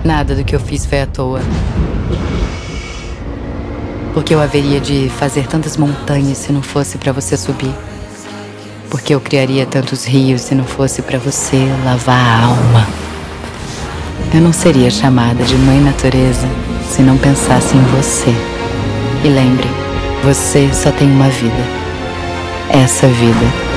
Nada do que eu fiz foi à toa. Porque eu haveria de fazer tantas montanhas se não fosse pra você subir. Porque eu criaria tantos rios se não fosse pra você lavar a alma. Eu não seria chamada de Mãe Natureza se não pensasse em você. E lembre, você só tem uma vida. Essa vida